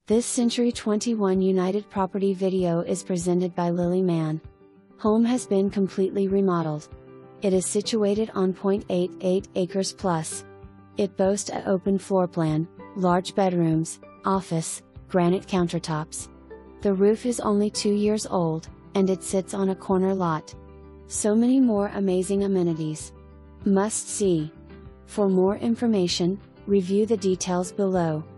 This Century 21 United property video is presented by Mann. Home has been completely remodeled. It is situated on 0.88 acres plus. It boasts an open floor plan, large bedrooms, office, granite countertops. The roof is only 2 years old, and it sits on a corner lot. So many more amazing amenities. Must see. For more information, review the details below.